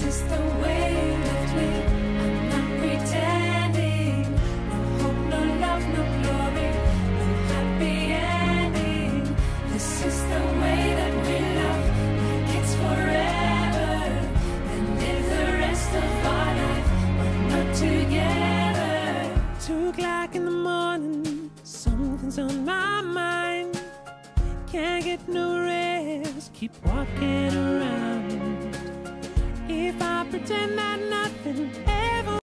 is the way you left me. I'm not pretending. No hope, no love, no glory, no happy ending. This is the way that we love, like it's forever. Then live the rest of our life, but not together. 2 o'clock in the morning, something's on my mind. Can't get no rest, keep walking around. If I pretend that nothing